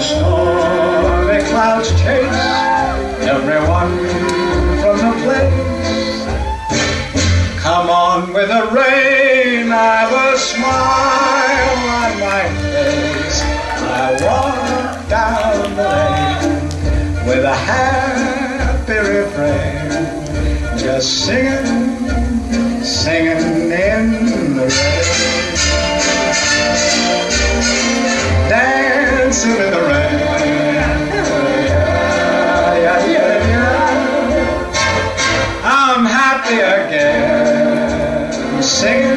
stormy clouds chase everyone from the place. Come on with the rain, I've a smile on my face. I walk down the lane with a happy refrain, just singing, singing in the rain, dancing in the rain. I'm happy again, singing